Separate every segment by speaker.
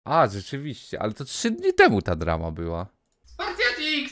Speaker 1: A, rzeczywiście, ale to 3 dni temu ta drama była.
Speaker 2: Spartiatik!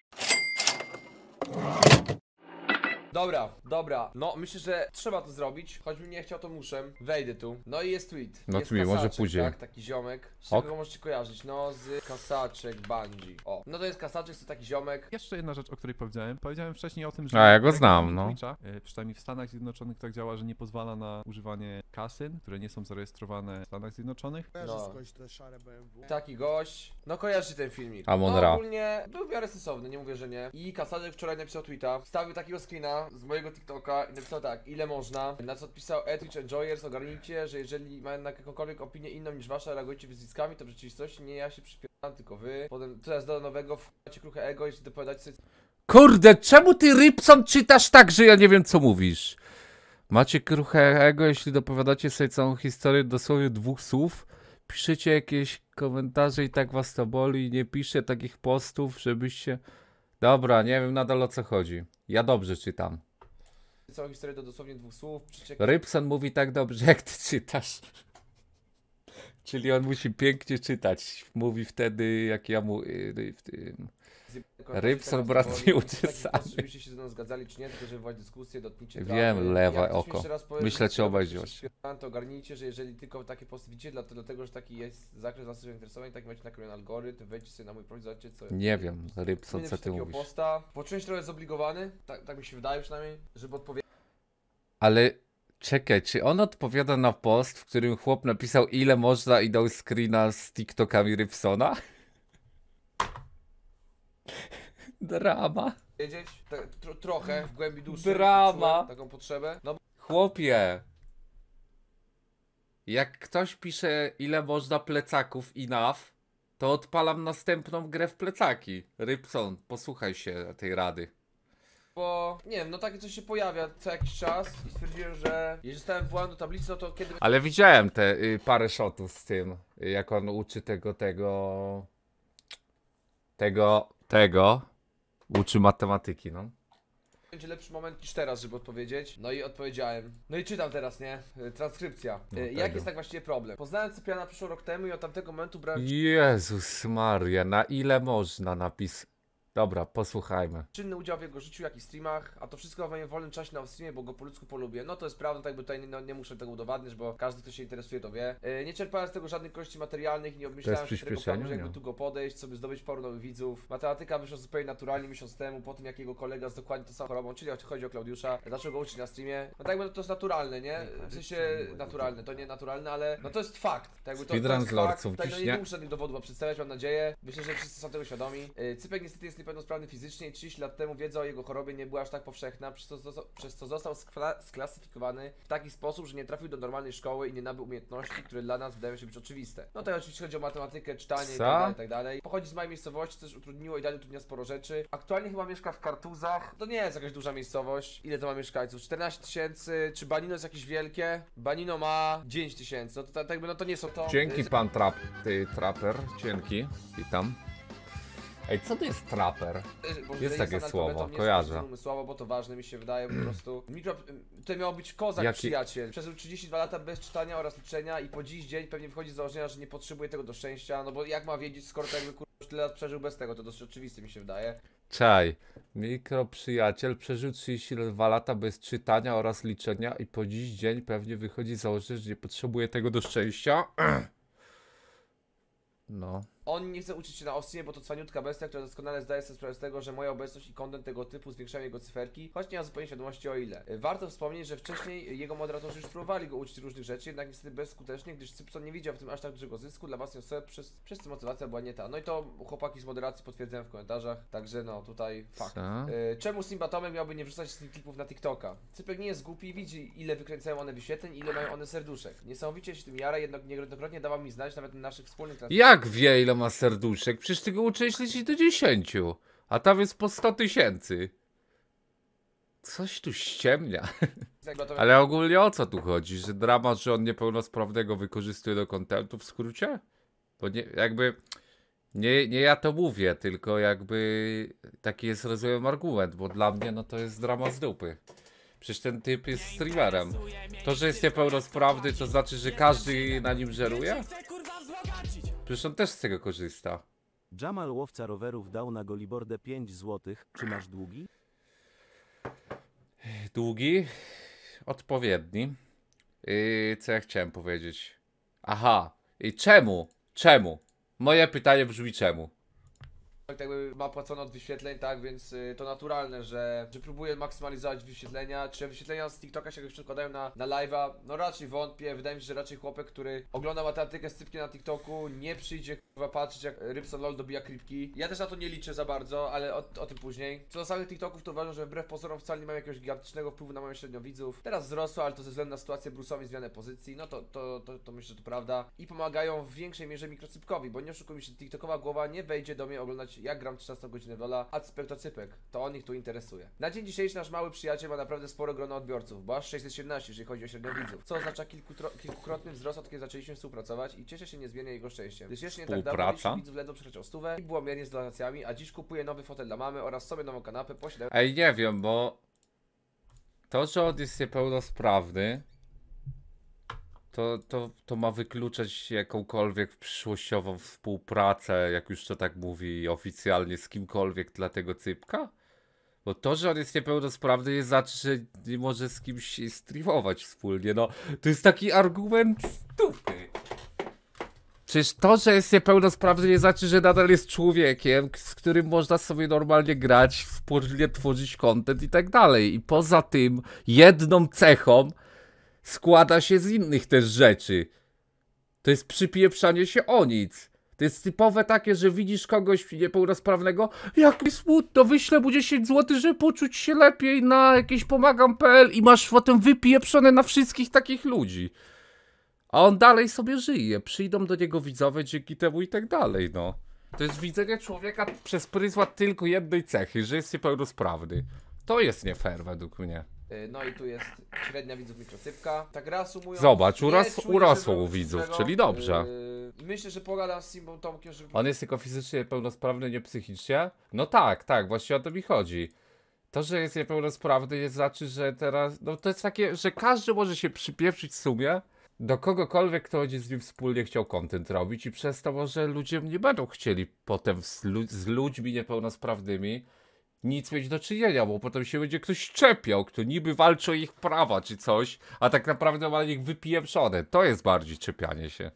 Speaker 2: Dobra, no myślę, że trzeba to zrobić, choćbym nie chciał, to muszę. Wejdę tu, no i jest tweet.
Speaker 1: No
Speaker 2: jest
Speaker 1: tweet, może
Speaker 2: Kasaczek,
Speaker 1: później.
Speaker 2: tak, taki ziomek. Z czego go możecie kojarzyć? No z Kasaczek Bungie. O, no to jest Kasaczek, to taki ziomek.
Speaker 3: Jeszcze jedna rzecz, o której powiedziałem. Powiedziałem wcześniej o tym, że...
Speaker 1: A, ja go
Speaker 3: jak
Speaker 1: znam,
Speaker 3: działamy
Speaker 1: no.
Speaker 3: Twitcha, przynajmniej w Stanach Zjednoczonych tak działa, że nie pozwala na używanie kasyn, które nie są zarejestrowane w Stanach Zjednoczonych.
Speaker 2: No.
Speaker 4: Skądś te szare BMW.
Speaker 2: Taki gość. No kojarzycie ten filmik.
Speaker 1: Amon
Speaker 2: No
Speaker 1: Ra.
Speaker 2: ogólnie był w miarę sensowny, nie mówię, że nie. I Kasaczek wczoraj napisał tweeta, wstawił takiego screena z mojego TikToka i napisał tak, ile można. Na co odpisał Twitch Enjoyers, ogarnijcie, że jeżeli mają jakąkolwiek opinię inną niż wasza, reagujcie wyzwiskami, to w rzeczywistości nie ja się przypieram, tylko wy. Potem teraz do nowego wchodźcie kruche ego i dopowiadacie sobie.
Speaker 1: Kurde, czemu ty, Rybson, czytasz tak, że ja nie wiem, co mówisz? Macie kruche ego, jeśli dopowiadacie sobie całą historię dosłownie 2 słów, piszecie jakieś komentarze i tak was to boli, nie piszcie takich postów, żebyście... Dobra, nie wiem nadal o co chodzi. Ja dobrze czytam.
Speaker 2: Całą historię do dosłownie 2 słów,
Speaker 1: Rybson mówi tak dobrze, jak ty czytasz. Czyli on musi pięknie czytać. Mówi wtedy, jak ja mu... Rybson, brat, nie uczesany.
Speaker 2: Żebyście się ze mną zgadzali czy nie, tylko żeby wywołać dyskusję, dotknijcie
Speaker 1: Wiem, lewe
Speaker 2: Jak ktoś mi
Speaker 1: oko.
Speaker 2: jeszcze raz powie,
Speaker 1: Myślę,
Speaker 2: że
Speaker 1: czy obejrzysz.
Speaker 2: To ogarnijcie, że jeżeli tylko takie posty widzicie, dlatego że taki jest zakres waszych zainteresowań, taki macie nakrojony algorytm, wejdźcie sobie na mój profil, zobaczcie co...
Speaker 1: Nie wiem, Rybson,
Speaker 2: Powinien
Speaker 1: co
Speaker 2: być
Speaker 1: ty
Speaker 2: takiego
Speaker 1: mówisz.
Speaker 2: posta. Poczułem się trochę zobligowany, tak mi się wydaje przynajmniej, żeby odpowiedzieć.
Speaker 1: Ale czekaj, czy on odpowiada na post, w którym chłop napisał ile można i dał screena z TikTokami Rybsona? Drama.
Speaker 2: Wiedzieć, trochę w głębi duszy.
Speaker 1: Drama.
Speaker 2: Czułem taką potrzebę. No
Speaker 1: Chłopie. Jak ktoś pisze ile można plecaków enough, to odpalam następną grę w plecaki. Rybson, posłuchaj się tej rady.
Speaker 2: bo nie wiem, no takie coś się pojawia co jakiś czas i stwierdziłem, że jeżeli zostałem wwołany do tablicy, no to kiedy...
Speaker 1: Ale widziałem te parę shotów z tym, jak on uczy tego, uczy matematyki, no.
Speaker 2: Będzie lepszy moment niż teraz, żeby odpowiedzieć. No i odpowiedziałem. No i czytam teraz, nie? Transkrypcja. Jak jest tak właściwie problem? Poznałem Cypriana przyszło rok temu i od tamtego momentu brałem
Speaker 1: Jezus Maria, na ile można napis... Dobra, posłuchajmy.
Speaker 2: czynny udział w jego życiu, jak i streamach, a to wszystko w moim wolnym czasie na streamie, bo go po ludzku polubię. No to jest prawda, tak by tutaj nie muszę tego udowadniać, bo każdy, kto się interesuje, to wie. Nie czerpałem z tego żadnych korzyści materialnych, nie obmyślałem się tego planu, że jakby tu go podejść, sobie zdobyć paru nowych widzów. Matematyka wyszła zupełnie naturalnie miesiąc temu, po tym jak jego kolega z dokładnie tą samą chorobą, czyli chodzi o Klaudiusza, zaczął go uczyć na streamie. No tak jakby to jest naturalne, nie? W sensie naturalne, to nie naturalne, ale no to jest fakt. Tak jakby to jest fakt. Tutaj no nie muszę żadnych dowodów przedstawiać, mam nadzieję. Myślę, że wszyscy są tego świadomi. Cypek niestety jest niepełnosprawny fizycznie i 30 lat temu wiedza o jego chorobie nie była aż tak powszechna, przez co został sklasyfikowany w taki sposób, że nie trafił do normalnej szkoły i nie nabył umiejętności, które dla nas wydają się być oczywiste. No to oczywiście chodzi o matematykę, czytanie i tak dalej. Pochodzi z małej miejscowości, też utrudniło i dalej utrudnia sporo rzeczy. Aktualnie chyba mieszka w Kartuzach. To nie jest jakaś duża miejscowość. Ile to ma mieszkańców? 14 000. Czy Banino jest jakieś wielkie? Banino ma 9 000. No to tak jakby, no to nie są to...
Speaker 1: Dzięki pan traper, dzięki, witam. Ej, co to jest traper? Jest takie słowo, kojarzę.
Speaker 2: Umysłowo, bo to ważne mi się wydaje po prostu. To miał być kozak przyjaciel. Przeżył 32 lata bez czytania oraz liczenia i po dziś dzień pewnie wychodzi z założenia, że nie potrzebuje tego do szczęścia, no bo jak ma wiedzieć, skoro tak jakby już tyle lat przeżył bez tego, to dosyć oczywiste mi się wydaje.
Speaker 1: Czaj, mikroprzyjaciel przeżył 32 lata bez czytania oraz liczenia i po dziś dzień pewnie wychodzi z założenia, że nie potrzebuje tego do szczęścia. No.
Speaker 2: On nie chce uczyć się na Ostrimie, bo to cwaniutka bestia, która doskonale zdaje sobie sprawę z tego, że moja obecność i content tego typu zwiększają jego cyferki, choć nie ma zupełnie świadomości o ile. Warto wspomnieć, że wcześniej jego moderatorzy już próbowali go uczyć różnych rzeczy, jednak niestety bezskutecznie, gdyż Cypson nie widział w tym aż tak dużego zysku dla własnej osoby, przez co motywacja była nie ta. No i to chłopaki z moderacji potwierdzają w komentarzach, także no tutaj fakt. Czemu Simba Tomek miałby nie wrzucać z tych klipów na TikToka? Cypek nie jest głupi i widzi, ile wykręcają one wyświetleń i ile mają one serduszek. Niesamowicie się tym jara, jednak niejednokrotnie dawał mi znać nawet na naszych wspólnych transmisjach.
Speaker 1: Jak wie, ile ma serduszek? Przecież ty go uczyłeś lecieć do 10, a tam jest po 100 000. Coś tu ściemnia. Ale ogólnie o co tu chodzi? Że dramat, że on niepełnosprawnego wykorzystuje do kontentu w skrócie? Bo nie, jakby... Nie ja to mówię, tylko jakby taki jest, rozumiem, argument, bo dla mnie no to jest drama z dupy. Przecież ten typ jest streamerem. To, że jest niepełnosprawny, to znaczy, że każdy na nim żeruje? Przecież on też z tego korzysta.
Speaker 4: Jamal łowca rowerów dał na Golibordę 5 zł. Czy masz długi?
Speaker 1: Długi? Odpowiedni. Co ja chciałem powiedzieć? Aha. I czemu? Czemu? Moje pytanie brzmi czemu?
Speaker 2: Tak jakby ma płacone od wyświetleń, tak, więc to naturalne, że próbuje maksymalizować wyświetlenia. Czy wyświetlenia z TikToka się jakoś przekładają na live'a? No raczej wątpię, wydaje mi się, że raczej chłopek, który ogląda matematykę z typkiem na TikToku, nie przyjdzie kurwa patrzeć jak Rybson LOL dobija creepki. Ja też na to nie liczę za bardzo, ale o tym później. Co do samych TikToków, to uważam, że wbrew pozorom wcale nie mają jakiegoś gigantycznego wpływu na moją średnią widzów. Teraz wzrosło, ale to ze względu na sytuację Bruce'owi, zmianę pozycji, no to myślę, że to prawda. I pomagają w większej mierze mikrocypkowi, bo nie oszukujmy się, TikTokowa głowa nie wejdzie do mnie oglądać jak gram 13 godzinę w LoL'a, a cypek to cypek. To on ich tu interesuje. Na dzień dzisiejszy nasz mały przyjaciel ma naprawdę spore grono odbiorców, bo aż 617, jeżeli chodzi o średnią widzów, co oznacza kilkukrotny wzrost, od kiedy zaczęliśmy współpracować i cieszę się niezmiernie jego szczęściem. Gdyż jeszcze nie tak dawno liczba widzów ledwo przekraczał 100 i było miernie z donacjami, a dziś kupuje nowy fotel dla mamy oraz sobie nową kanapę, posiadając...
Speaker 1: Ej, nie wiem, bo to, że on jest niepełnosprawny, to ma wykluczać jakąkolwiek przyszłościową współpracę, jak już to tak mówi oficjalnie, z kimkolwiek dla tego cypka? Bo to, że on jest niepełnosprawny, nie znaczy, że nie może z kimś streamować wspólnie. No, to jest taki argument stupy. Przecież to, że jest niepełnosprawny, nie znaczy, że nadal jest człowiekiem, z którym można sobie normalnie grać, wspólnie tworzyć content i tak dalej. I poza tym, jedną cechą składa się z innych też rzeczy. To jest przypieprzanie się o nic. To jest typowe takie, że widzisz kogoś niepełnosprawnego, jak mi smutno, wyślę mu 10 zł, żeby poczuć się lepiej na jakieś pomagam.pl i masz potem wypieprzone na wszystkich takich ludzi. A on dalej sobie żyje. Przyjdą do niego widzowie dzięki temu i tak dalej, no. To jest widzenie człowieka przez pryzmat tylko jednej cechy, że jest niepełnosprawny. To jest nie fair według mnie.
Speaker 2: No i tu jest średnia widzów mikrocypka. Tak reasumując...
Speaker 1: Zobacz,
Speaker 2: nie czuję,
Speaker 1: urosło
Speaker 2: że
Speaker 1: u widzów,
Speaker 2: tego.
Speaker 1: czyli dobrze.
Speaker 2: Myślę, że pogadam z Simbą Tomkiem, żeby...
Speaker 1: On jest tylko fizycznie niepełnosprawny, nie psychicznie? No tak, właśnie o to mi chodzi. To, że jest niepełnosprawny, nie znaczy, że teraz... No to jest takie, że każdy może się przypieprzyć w sumie do kogokolwiek, kto będzie z nim wspólnie chciał content robić i przez to może ludzie nie będą chcieli potem z ludźmi niepełnosprawnymi nic mieć do czynienia, bo potem się będzie ktoś czepiał, kto niby walczy o ich prawa czy coś, a tak naprawdę ma ich wypieprzone. To jest bardziej czepianie się.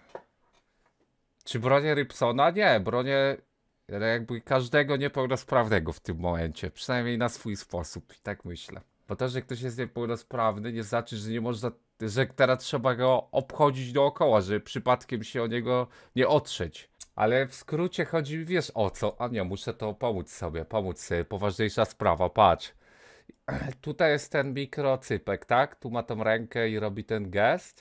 Speaker 1: Czy bronię Rybsona? Nie, bronię jakby każdego niepełnosprawnego w tym momencie, przynajmniej na swój sposób i tak myślę. Bo to, że ktoś jest niepełnosprawny, nie znaczy, że nie można, że teraz trzeba go obchodzić dookoła, żeby przypadkiem się o niego nie otrzeć. Ale w skrócie chodzi, wiesz o co? A nie, muszę to pomóc sobie, poważniejsza sprawa, patrz. Tutaj jest ten mikrocypek, tak? Tu ma tą rękę i robi ten gest.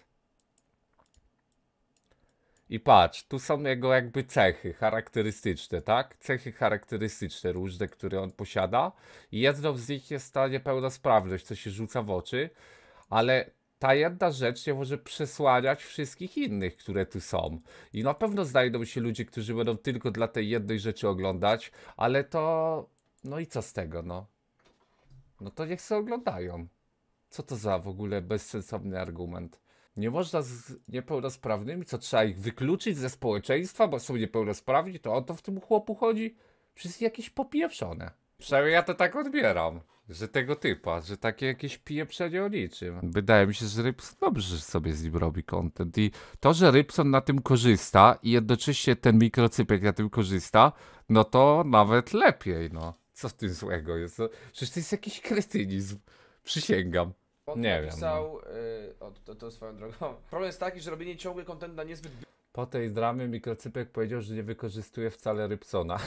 Speaker 1: I patrz, tu są jego jakby cechy charakterystyczne, tak? Cechy charakterystyczne różne, które on posiada. I jedną z nich jest ta niepełnosprawność, co się rzuca w oczy. Ale ta jedna rzecz nie może przesłaniać wszystkich innych, które tu są. I na pewno znajdą się ludzie, którzy będą tylko dla tej jednej rzeczy oglądać, ale to... No i co z tego, no? No to niech sobie oglądają. Co to za w ogóle bezsensowny argument? Nie można z niepełnosprawnymi, co trzeba ich wykluczyć ze społeczeństwa, bo są niepełnosprawni, to o to w tym chłopu chodzi? Przez jakieś popieprzone. Przynajmniej ja to tak odbieram, że tego typa, że takie jakieś pieprzenie o niczym. Wydaje mi się, że Rybson dobrze sobie z nim robi content i to, że Rybson na tym korzysta i jednocześnie ten mikrocypek na tym korzysta, no to nawet lepiej, no. Co w tym złego jest? No, przecież to jest jakiś kretynizm. Przysięgam.
Speaker 2: On
Speaker 1: Nie
Speaker 2: napisał, to swoją drogą. Problem jest taki, że robienie ciągły content na niezbyt
Speaker 1: Po tej dramie mikrocypek powiedział, że nie wykorzystuje wcale Rybsona.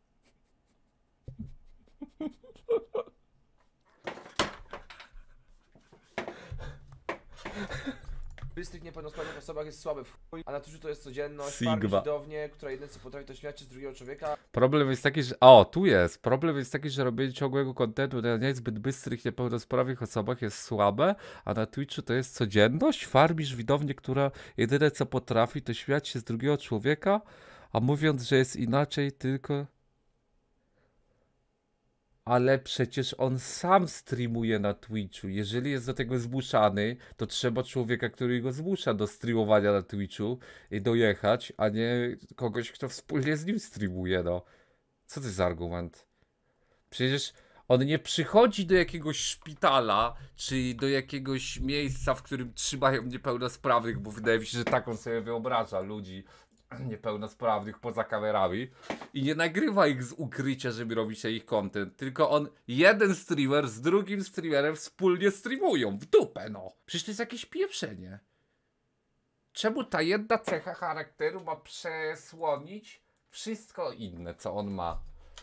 Speaker 2: bystrych, niepełnosprawnych osobach jest słaby w chuj, a na Twitchu to jest codzienność.
Speaker 1: Sigma.
Speaker 2: Farmisz widownię, która jedyne co potrafi to śmiać się z drugiego człowieka.
Speaker 1: Problem jest taki, że... O, tu jest. Problem jest taki, że robienie ciągłego kontentu na niezbyt bystrych, niepełnosprawnych osobach jest słabe, a na Twitchu to jest codzienność. Farmisz widownię, która jedyne co potrafi to śmiać się z drugiego człowieka, a mówiąc, że jest inaczej tylko... ale przecież on sam streamuje na Twitchu. Jeżeli jest do tego zmuszany, to trzeba człowieka, który go zmusza do streamowania na Twitchu i dojechać, a nie kogoś, kto wspólnie z nim streamuje, no. Co to jest za argument? Przecież on nie przychodzi do jakiegoś szpitala, czy do jakiegoś miejsca, w którym trzymają niepełnosprawnych, bo wydaje mi się, że tak on sobie wyobraża ludzi niepełnosprawnych poza kamerami i nie nagrywa ich z ukrycia, żeby robić ich content, tylko on, jeden streamer z drugim streamerem wspólnie streamują, w dupę no. Przecież to jest jakieś pieprzenie. Czemu ta jedna cecha charakteru ma przesłonić wszystko inne, co on ma?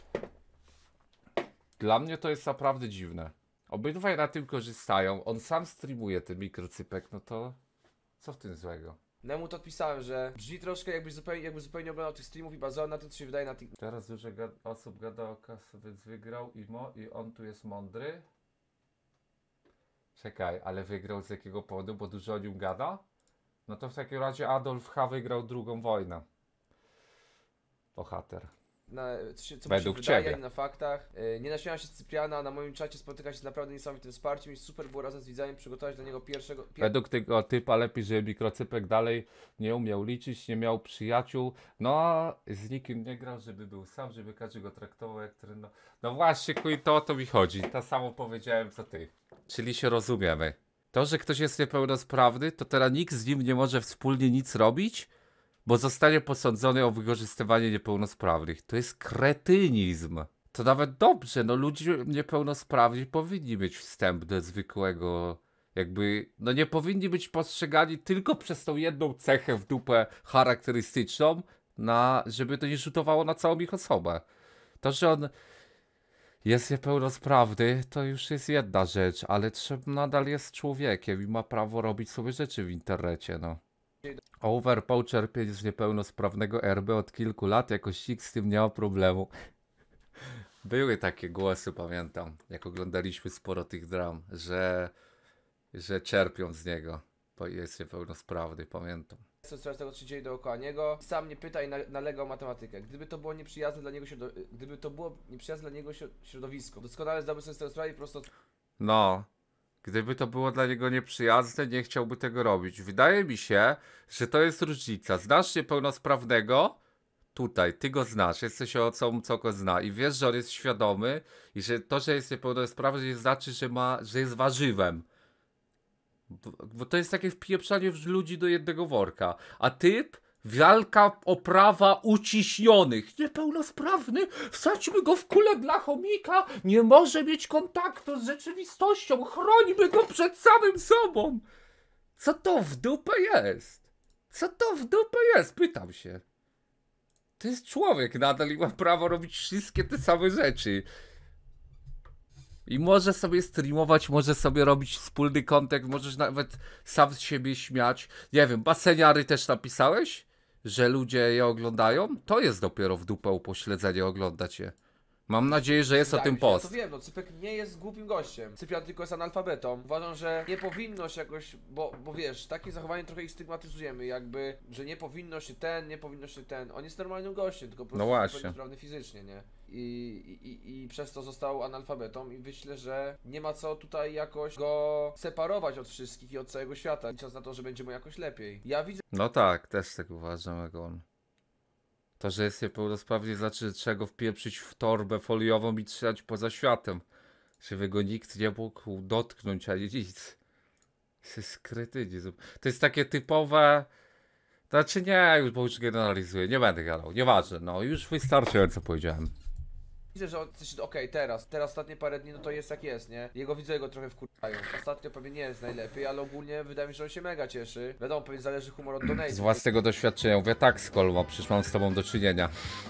Speaker 1: Dla mnie to jest naprawdę dziwne. Obydwaj na tym korzystają, on sam streamuje ten mikrocypek, no to co w tym złego?
Speaker 2: Nemu to odpisałem, że brzmi troszkę jakby zupełnie oglądał tych streamów i bazował na tym, co się wydaje na TikToku.
Speaker 1: Teraz dużo osób gada o kasę, więc wygrał i on tu jest mądry. Czekaj, ale wygrał z jakiego powodu, bo dużo o nim gada? No to w takim razie Adolf H. wygrał drugą wojnę. Bohater.
Speaker 2: Co
Speaker 1: Według
Speaker 2: mi się wydaje,
Speaker 1: ciebie.
Speaker 2: ani na faktach. Nie naśmiałam się z Cypriana, na moim czacie spotyka się z naprawdę niesamowitym wsparciem i super było razem z widzami przygotować dla niego
Speaker 1: Według tego typa lepiej, żeby mikrocypek dalej nie umiał liczyć, nie miał przyjaciół, no a z nikim nie grał, żeby był sam, żeby każdy go traktował jak trener. No właśnie, kuj, to o to mi chodzi. To samo powiedziałem co ty. Czyli się rozumiemy. To, że ktoś jest niepełnosprawny, to teraz nikt z nim nie może wspólnie nic robić, bo zostanie posądzony o wykorzystywanie niepełnosprawnych. To jest kretynizm. To nawet dobrze, no ludzie niepełnosprawni powinni mieć wstęp do zwykłego, jakby, no nie powinni być postrzegani tylko przez tą jedną cechę w dupę charakterystyczną, żeby to nie rzutowało na całą ich osobę. To, że on jest niepełnosprawny, to już jest jedna rzecz, ale nadal jest człowiekiem i ma prawo robić sobie rzeczy w internecie, no. Overpow czerpie z niepełnosprawnego RB od kilku lat, jakoś nikt z tym nie ma problemu. Były takie głosy, pamiętam, jak oglądaliśmy sporo tych dram, że czerpią z niego, bo jest niepełnosprawny, pamiętam.
Speaker 2: coraz tego, co się dzieje dookoła niego. Sam nie pyta i nalega o matematykę. Gdyby to było nieprzyjazne dla niego środowisko, doskonale zdałby sobie z tego sprawę i prosto...
Speaker 1: No, gdyby to było dla niego nieprzyjazne, nie chciałby tego robić. Wydaje mi się, że to jest różnica. Znasz niepełnosprawnego? Tutaj, ty go znasz, jesteś osobą, co go zna i wiesz, że on jest świadomy i że to, że jest niepełnosprawny, nie znaczy, że jest warzywem. Bo to jest takie wpieprzanie ludzi do jednego worka. A typ, walka o prawa uciśnionych. Niepełnosprawny, wsadźmy go w kulę dla chomika, nie może mieć kontaktu z rzeczywistością, chrońmy go przed samym sobą. Co to w dupę jest? Co to w dupę jest? Pytam się. To jest człowiek nadal i ma prawo robić wszystkie te same rzeczy. I może sobie streamować, może sobie robić wspólny content, możesz nawet sam z siebie śmiać. Nie wiem, baseniary też napisałeś? Że ludzie je oglądają? To jest dopiero w dupę upośledzenie, oglądać je. Mam nadzieję, że jest o tym post.
Speaker 2: Ja to wiem, no Cypek nie jest głupim gościem. Cyprian tylko jest analfabetą. Uważam, że nie powinno się jakoś, bo wiesz, takie zachowanie trochę ich stygmatyzujemy, jakby, że nie powinno się ten. On jest normalnym gościem, tylko po prostu jest niepełnosprawny fizycznie, nie? I przez to został analfabetą i myślę, że nie ma co tutaj jakoś go separować od wszystkich i od całego świata, licząc na to, że będzie mu jakoś lepiej. Ja widzę...
Speaker 1: No tak, też tak uważam jak on. To, że jest niepełnosprawny, znaczy, że trzeba go wpieprzyć w torbę foliową i trzymać poza światem. Żeby go nikt nie mógł dotknąć, ani nic. To jest kretynizm. To jest takie typowe... Znaczy nie, bo już generalizuję, nie będę gadał, nieważne, no już wystarczająco powiedziałem.
Speaker 2: Widzę, że okej, teraz ostatnie parę dni, no to jest jak jest, nie? Widzę go trochę wkurzają. Ostatnio pewnie nie jest najlepiej, ale ogólnie wydaje mi się, że on się mega cieszy. Wiadomo, pewnie zależy humor od donate.
Speaker 1: Z własnego doświadczenia mówię tak, Skolma, przecież mam z tobą do czynienia.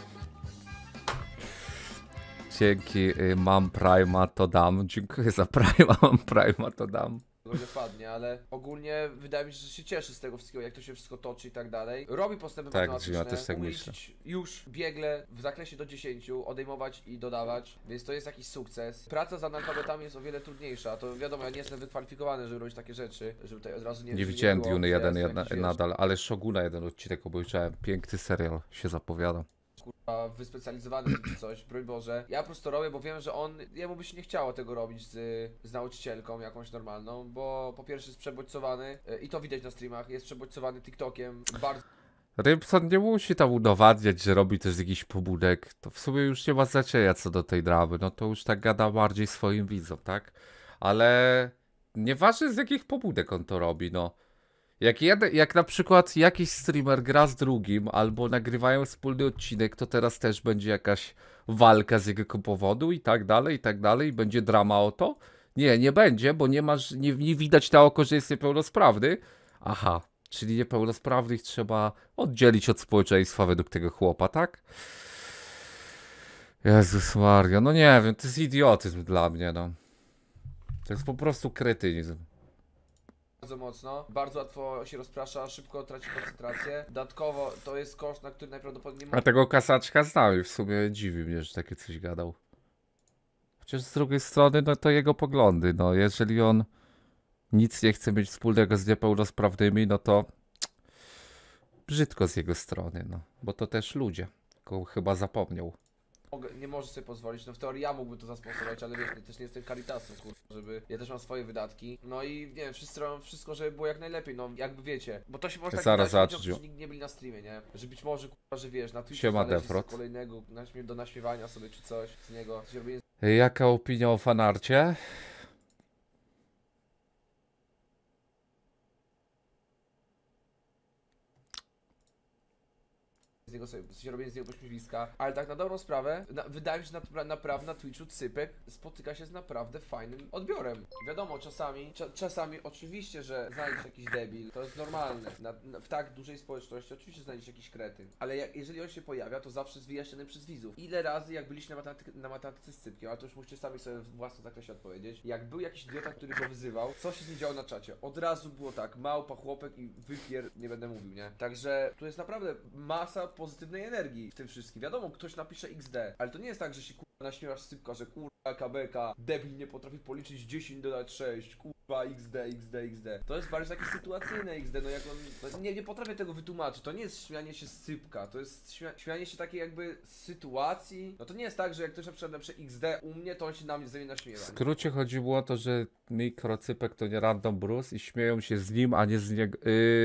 Speaker 1: Dzięki, mam Prima, to dam. Dziękuję za Prima, mam Prima, to dam.
Speaker 2: Nie wpadnie, ale ogólnie wydaje mi się, że się cieszy z tego wszystkiego, jak to się wszystko toczy i tak dalej. Robi postępy matematyczne,
Speaker 1: ja też tak
Speaker 2: umie
Speaker 1: myślę.
Speaker 2: liczyć już biegle w zakresie do 10, odejmować i dodawać, więc to jest jakiś sukces. Praca z analfabetami jest o wiele trudniejsza, to wiadomo, ja nie jestem wykwalifikowany, żeby robić takie rzeczy, żeby tutaj od razu
Speaker 1: Nie widziałem
Speaker 2: było,
Speaker 1: Dune
Speaker 2: że
Speaker 1: 1
Speaker 2: jest jakiś,
Speaker 1: nadal, ale Shoguna jeden odcinek obejrzałem. Piękny serial się zapowiada.
Speaker 2: kurwa wyspecjalizowany czy coś, broń Boże. Ja po prostu robię, bo wiem, że jemu by się nie chciało tego robić z nauczycielką jakąś normalną, bo po pierwsze jest przebodźcowany i to widać na streamach, jest przebodźcowany TikTokiem, bardzo
Speaker 1: Rybson nie musi tam udowadniać, że robi to z jakichś pobudek. To w sumie już nie ma znaczenia co do tej dramy. No to już tak gada bardziej swoim widzom, tak? Ale nieważne z jakich pobudek on to robi, no. Jak na przykład jakiś streamer gra z drugim, albo nagrywają wspólny odcinek, to teraz też będzie jakaś walka z jego powodu i tak dalej, i będzie drama o to? Nie będzie, bo nie widać na oko, że jest niepełnosprawny. Aha, czyli niepełnosprawnych trzeba oddzielić od społeczeństwa według tego chłopa, tak? Jezus Maria, no nie wiem, to jest idiotyzm dla mnie, no. To jest po prostu kretynizm.
Speaker 2: mocno, bardzo łatwo się rozprasza, szybko traci koncentrację. Dodatkowo to jest koszt, na który najprawdopodobniej
Speaker 1: A tego kasaczka znam i w sumie dziwi mnie, że takie coś gadał. Chociaż z drugiej strony, no to jego poglądy, no jeżeli on nic nie chce mieć wspólnego z niepełnosprawnymi, no to brzydko z jego strony, no. Bo to też ludzie, tylko chyba zapomniał.
Speaker 2: nie może sobie pozwolić, no w teorii ja mógłbym to zasponsorować, ale wiesz, ja też nie jestem Caritasem, kurwa, żeby, ja też mam swoje wydatki, no i nie wiem, wszyscy robią wszystko, żeby było jak najlepiej, no jakby wiecie, bo to się może tak
Speaker 1: Zaraz
Speaker 2: wydać ludziom,
Speaker 1: zacząć.
Speaker 2: którzy nigdy nie byli na streamie, nie, że być może, kurwa, że wiesz, na Twitchu
Speaker 1: Siema,
Speaker 2: znaleźli
Speaker 1: Defrot.
Speaker 2: sobie kolejnego do naśmiewania sobie czy coś z niego, że robienie
Speaker 1: Jaka opinia o fanarcie?
Speaker 2: z niego sobie, w sensie robienie z niego pośmiewiska, ale tak na dobrą sprawę, wydaje mi się, że naprawdę na Twitchu Cypek spotyka się z naprawdę fajnym odbiorem. Wiadomo, czasami oczywiście, że znajdziesz jakiś debil, to jest normalne, w tak dużej społeczności oczywiście znajdziesz jakiś kretyn, ale jeżeli on się pojawia, to zawsze jest wyjaśniony przez widzów. Ile razy jak byliście na matematyce z Cypkiem, ale to już musicie sami sobie w własnym zakresie odpowiedzieć, jak był jakiś idiota, który go wyzywał, co się z nim działo na czacie? Od razu było tak, małpa, chłopek i wypier, nie będę mówił, nie? Także tu jest naprawdę masa pozytywnej energii w tym wszystkim. Wiadomo, ktoś napisze XD, ale to nie jest tak, że się kurwa naśmiewasz z Cypka, że kurwa KBK, debil nie potrafi policzyć 10 dodać 6, kurwa XD. To jest bardziej takie sytuacyjne XD, no jak on, no nie potrafię tego wytłumaczyć, to nie jest śmianie się z Cypka, to jest śmianie się takiej jakby sytuacji, no to nie jest tak, że jak ktoś napisze XD u mnie, to on się na mnie zamienia naśmiewa.
Speaker 1: W skrócie chodziło o to, że mikrocypek to nie random Bruce i śmieją się z nim, a nie z niego.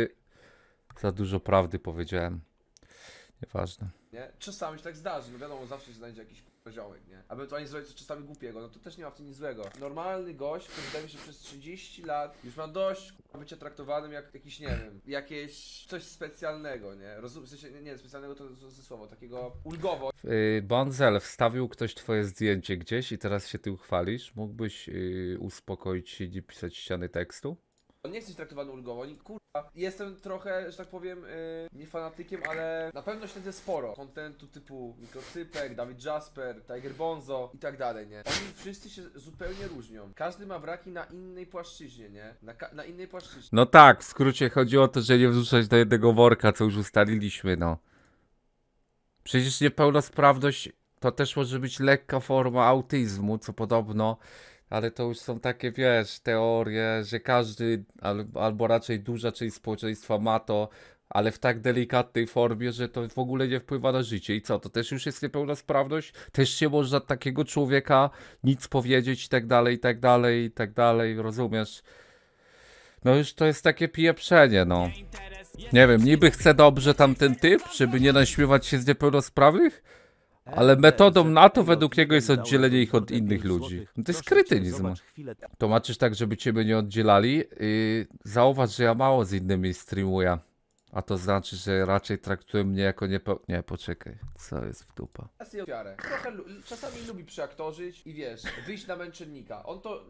Speaker 1: Za dużo prawdy powiedziałem. Nieważne.
Speaker 2: Nie? Czasami się tak zdarzy, no wiadomo, zawsze się znajdzie jakiś koziołek, nie? A ewentualnie zrobić coś czasami głupiego, no to też nie ma w tym nic złego. Normalny gość, który wydaje mi się, że przez 30 lat już ma dość bycia traktowanym jak jakiś, nie wiem, jakieś coś specjalnego, nie? W sensie, nie, specjalnego to ze słowo, takiego ulgowo.
Speaker 1: Bonzel, wstawił ktoś twoje zdjęcie gdzieś i teraz się ty uchwalisz. Mógłbyś uspokoić się i nie pisać ściany tekstu?
Speaker 2: On nie chce być traktowany ulgowo, kurwa, jestem trochę, że tak powiem, nie fanatykiem, ale na pewno śledzę sporo kontentu typu Mikrocypek, Dawid Jasper, Tiger Bonzo i tak dalej, nie? Oni wszyscy się zupełnie różnią. Każdy ma braki na innej płaszczyźnie, nie? Na innej płaszczyźnie.
Speaker 1: No tak, w skrócie chodzi o to, że nie wrzucać do jednego worka, co już ustaliliśmy, no. Przecież niepełnosprawność to też może być lekka forma autyzmu, co podobno, ale to już są takie, wiesz, teorie, że każdy, albo raczej duża część społeczeństwa ma to, ale w tak delikatnej formie, że to w ogóle nie wpływa na życie. I co, to też już jest niepełnosprawność? Też nie można takiego człowieka nic powiedzieć i tak dalej, rozumiesz? No już to jest takie pieprzenie, no. Nie wiem, niby chce dobrze tamten typ, żeby nie naśmiewać się z niepełnosprawnych, ale metodą na to według niego jest oddzielenie ich od innych ludzi. No to jest kretynizm. Tłumaczysz tak, żeby ciebie nie oddzielali. Zauważ, że ja mało z innymi streamuję. A to znaczy, że raczej traktują mnie jako Nie, poczekaj. Co jest w dupa?
Speaker 2: Ofiarę. Trochę czasami lubi przyaktorzyć i wiesz, wyjść na męczennika.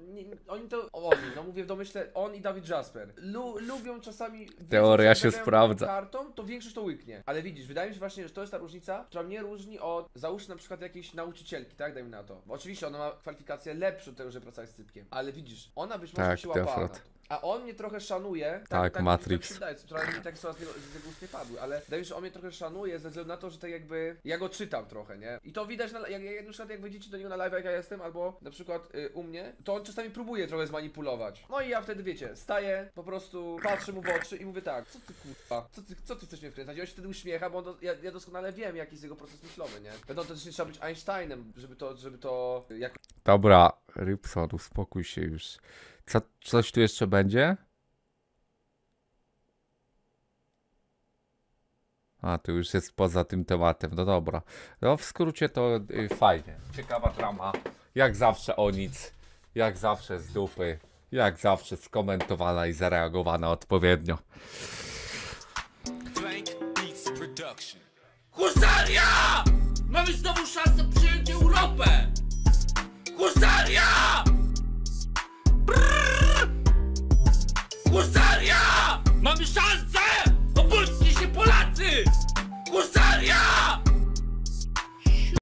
Speaker 2: No mówię w domyśle, on i Dawid Jasper. Lubią czasami...
Speaker 1: Teoria
Speaker 2: wiesz,
Speaker 1: się
Speaker 2: jak
Speaker 1: sprawdza.
Speaker 2: Kartą, to większość to łyknie. Ale widzisz, wydaje mi się właśnie, że to jest ta różnica, która mnie różni od, załóżmy na przykład jakiejś nauczycielki, tak? Dajmy na to. Bo oczywiście ona ma kwalifikacje lepsze od tego, żeby pracować z Cypkiem. Ale widzisz, ona być może
Speaker 1: Tak,
Speaker 2: się łapała na
Speaker 1: Defrot.
Speaker 2: to. A on mnie trochę szanuje.
Speaker 1: Tak, Matrix.
Speaker 2: Tak się wydaje, trochę mi tak słowa z jego ust nie padły, ale wydaje mi się, że on mnie trochę szanuje ze względu na to, że tak jakby ja go czytam trochę, nie? I to widać, jak na przykład jak wejdziecie do niego na live, jak ja jestem, albo na przykład u mnie, to on czasami próbuje trochę zmanipulować. No i ja wtedy, wiecie, staję, po prostu patrzę mu w oczy i mówię tak, co ty kurwa, co ty chcesz mnie wkręcać? I on się wtedy uśmiecha, bo ja doskonale wiem, jaki jest jego proces myślowy, nie? Wiadomo, to też nie trzeba być Einsteinem, żeby to jak...
Speaker 1: Dobra, Rybson, uspokój się już. Coś tu jeszcze będzie? A, tu już jest poza tym tematem, no dobra. No w skrócie to fajnie. Ciekawa drama. Jak zawsze o nic. Jak zawsze z dupy. Jak zawsze skomentowana i zareagowana odpowiednio.
Speaker 5: Husaria! Mamy znowu szansę przyjąć Europę! Husaria! Brrr! Husaria! Mamy szansę! Obudźcie się Polacy! Husaria!